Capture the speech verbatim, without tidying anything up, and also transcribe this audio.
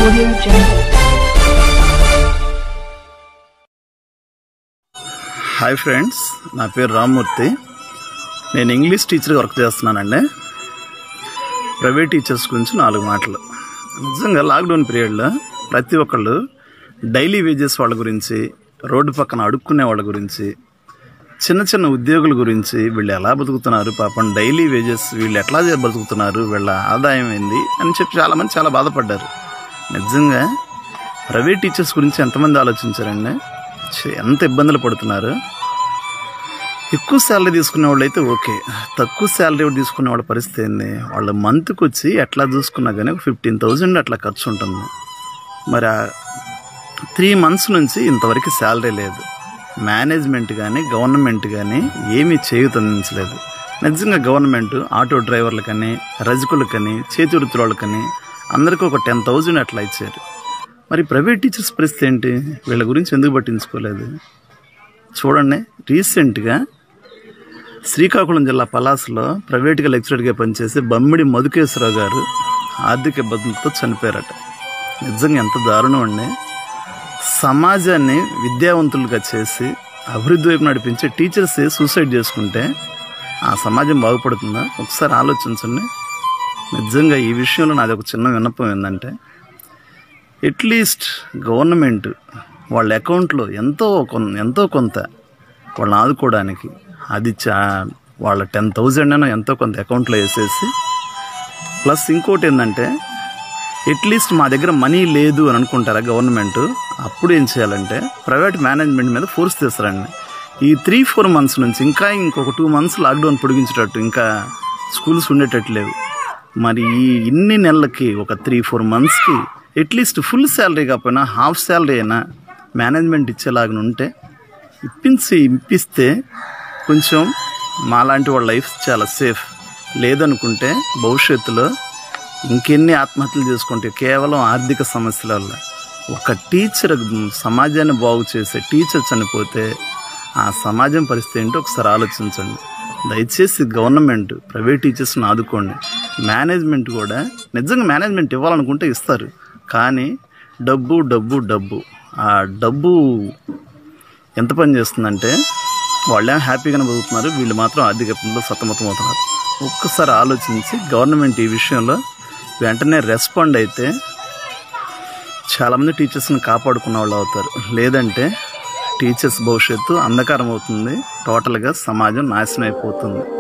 Audio Jungle. Hi friends, నా పేరు రామ్మూర్తి. నేను ఇంగ్లీష్ టీచర్గా వర్క్ చేస్తున్నానండి. ప్రైవేట్ టీచర్స్ గురించి నాలుగు మాటలు. నిజంగా లాక్డౌన్ పీరియడ్లో ప్రతి ఒక్కళ్ళు డైలీ వేజెస్ వాళ్ళ గురించి, రోడ్డు పక్కన అడుక్కునే వాళ్ళ గురించి, చిన్న చిన్న ఉద్యోగుల గురించి, వీళ్ళు ఎలా బతుకుతున్నారు, పాపం డైలీ వేజెస్ వీళ్ళు ఎట్లా బతుకుతున్నారు, వీళ్ళ ఆదాయం ఏంది అని చెప్పి చాలామంది చాలా బాధపడ్డారు. నిజంగా ప్రైవేట్ టీచర్స్ గురించి ఎంతమంది ఆలోచించారండి? ఎంత ఇబ్బందులు పడుతున్నారు. ఎక్కువ శాలరీ తీసుకునే వాళ్ళు అయితే ఓకే, తక్కువ శాలరీ తీసుకునే వాళ్ళ పరిస్థితి ఏంది? వాళ్ళ మంత్కి వచ్చి ఎట్లా చూసుకున్నా కానీ ఒక ఫిఫ్టీన్ థౌజండ్ అట్లా ఖర్చు ఉంటుంది. మరి ఆ త్రీ మంత్స్ నుంచి ఇంతవరకు శాలరీ లేదు. మేనేజ్మెంట్ కానీ గవర్నమెంట్ కానీ ఏమీ చేయూతందించలేదు. నిజంగా గవర్నమెంట్ ఆటో డ్రైవర్లకని, రజకులకని, చేతి వృత్తుల వాళ్ళకని అందరికీ ఒక టెన్ థౌజండ్ అట్లా ఇచ్చారు. మరి ప్రైవేట్ టీచర్స్ పరిస్థితి ఏంటి? వీళ్ళ గురించి ఎందుకు పట్టించుకోలేదు? చూడండి, రీసెంట్గా శ్రీకాకుళం జిల్లా పలాసలో ప్రైవేట్గా లెక్చరర్గా పనిచేసి బమ్మిడి మధుకేశ్వరరావు గారు ఆర్థిక ఇబ్బందులతో చనిపోయారట. నిజంగా ఎంత దారుణం అండి. సమాజాన్ని విద్యావంతులుగా చేసి అభివృద్ధి వైపు నడిపించే టీచర్స్ సూసైడ్ చేసుకుంటే ఆ సమాజం బాగుపడుతుందా? ఒకసారి ఆలోచించండి. నిజంగా ఈ విషయంలో నాది ఒక చిన్న విన్నపం ఏంటంటే, అట్లీస్ట్ గవర్నమెంట్ వాళ్ళ అకౌంట్లో ఎంతో కొన్ ఎంతో కొంత వాళ్ళని ఆదుకోవడానికి అది చా వాళ్ళ టెన్ థౌజండ్ అయినా ఎంతో కొంత అకౌంట్లో వేసేసి, ప్లస్ ఇంకోటి ఏంటంటే, అట్లీస్ట్ మా దగ్గర మనీ లేదు అని అనుకుంటారా గవర్నమెంట్, అప్పుడు ఏం చేయాలంటే ప్రైవేట్ మేనేజ్మెంట్ మీద ఫోర్స్ చేస్తారండి. ఈ త్రీ ఫోర్ మంత్స్ నుంచి ఇంకా ఇంకొక టూ మంత్స్ లాక్డౌన్ పొడిగించేటట్టు, ఇంకా స్కూల్స్ ఉండేటట్టు లేవు. మరి ఈ ఇన్ని నెలలకి ఒక త్రీ ఫోర్ మంత్స్కి అట్లీస్ట్ ఫుల్ శాలరీ కాకపోయినా హాఫ్ శాలరీ అయినా మేనేజ్మెంట్ ఇచ్చేలాగా ఉంటే ఇప్పించి ఇప్పిస్తే కొంచెం మాలాంటి వాళ్ళ లైఫ్ చాలా సేఫ్. లేదనుకుంటే భవిష్యత్తులో ఇంకెన్ని ఆత్మహత్యలు చేసుకుంటే కేవలం ఆర్థిక సమస్యల వల్ల. ఒక టీచర్ సమాజాన్ని బాగు చేసే టీచర్ చనిపోతే ఆ సమాజం పరిస్థితి ఏంటో ఒకసారి ఆలోచించండి. దయచేసి గవర్నమెంట్ ప్రైవేట్ టీచర్స్ని ఆదుకోండి. మేనేజ్మెంట్ కూడా నిజంగా మేనేజ్మెంట్ ఇవ్వాలనుకుంటే ఇస్తారు, కానీ డబ్బు డబ్బు డబ్బు ఆ డబ్బు ఎంత పని చేస్తుందంటే వాళ్ళేం హ్యాపీగానే బతుకుతున్నారు, వీళ్ళు మాత్రం ఆర్థిక ఇబ్బందుల్లో సతమతం అవుతున్నారు. ఒక్కసారి ఆలోచించి గవర్నమెంట్ ఈ విషయంలో వెంటనే రెస్పాండ్ అయితే చాలామంది టీచర్స్ని కాపాడుకున్న వాళ్ళు అవుతారు. లేదంటే టీచర్స్ భవిష్యత్తు అంధకారం అవుతుంది, టోటల్గా సమాజం నాశనం అయిపోతుంది.